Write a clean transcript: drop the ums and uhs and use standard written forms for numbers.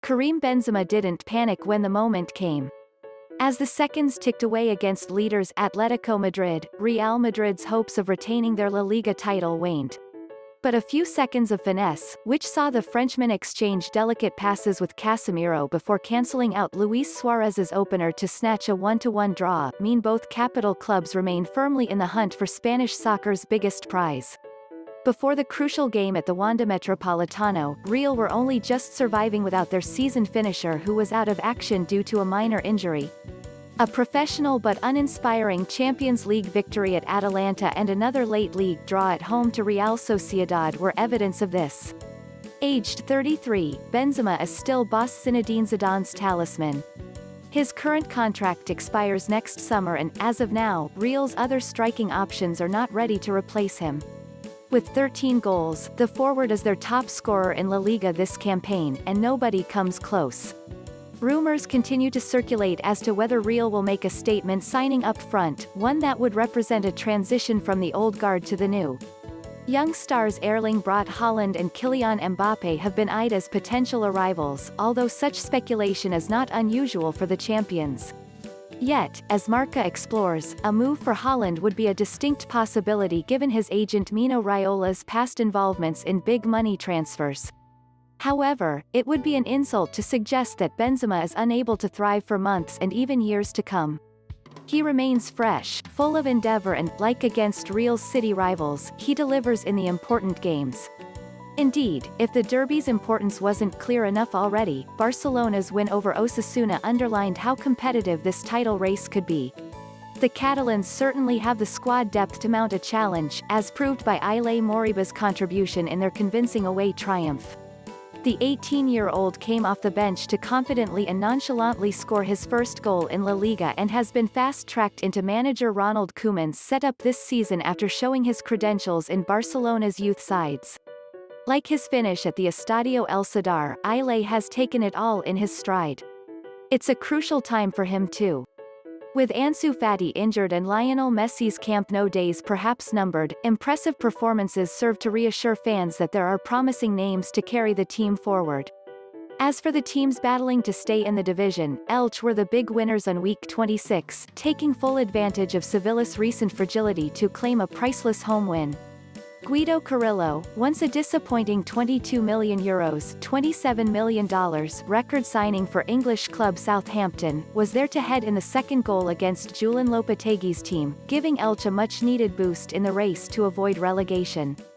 Karim Benzema didn't panic when the moment came. As the seconds ticked away against leaders Atletico Madrid, Real Madrid's hopes of retaining their La Liga title waned. But a few seconds of finesse, which saw the Frenchman exchange delicate passes with Casemiro before cancelling out Luis Suarez's opener to snatch a 1-1 draw, mean both capital clubs remain firmly in the hunt for Spanish soccer's biggest prize. Before the crucial game at the Wanda Metropolitano, Real were only just surviving without their seasoned finisher who was out of action due to a minor injury. A professional but uninspiring Champions League victory at Atalanta and another late league draw at home to Real Sociedad were evidence of this. Aged 33, Benzema is still boss Zinedine Zidane's talisman. His current contract expires next summer and, as of now, Real's other striking options are not ready to replace him. With 13 goals, the forward is their top scorer in La Liga this campaign, and nobody comes close. Rumors continue to circulate as to whether Real will make a statement signing up front, one that would represent a transition from the old guard to the new. Young stars Erling Braut Haaland and Kylian Mbappe have been eyed as potential arrivals, although such speculation is not unusual for the champions. Yet, as Marca explores, a move for Haaland would be a distinct possibility given his agent Mino Raiola's past involvements in big money transfers. However, it would be an insult to suggest that Benzema is unable to thrive for months and even years to come. He remains fresh, full of endeavor and, like against Real's city rivals, he delivers in the important games. Indeed, if the derby's importance wasn't clear enough already, Barcelona's win over Osasuna underlined how competitive this title race could be. The Catalans certainly have the squad depth to mount a challenge, as proved by Ilay Moriba's contribution in their convincing away triumph. The 18-year-old came off the bench to confidently and nonchalantly score his first goal in La Liga and has been fast-tracked into manager Ronald Koeman's setup this season after showing his credentials in Barcelona's youth sides. Like his finish at the Estadio El Sadar, Ilay has taken it all in his stride. It's a crucial time for him too. With Ansu Fati injured and Lionel Messi's Camp Nou days perhaps numbered, impressive performances serve to reassure fans that there are promising names to carry the team forward. As for the teams battling to stay in the division, Elche were the big winners on week 26, taking full advantage of Sevilla's recent fragility to claim a priceless home win. Guido Carrillo, once a disappointing €22 million $27 million record signing for English club Southampton, was there to head in the second goal against Julen Lopetegui's team, giving Elche a much-needed boost in the race to avoid relegation.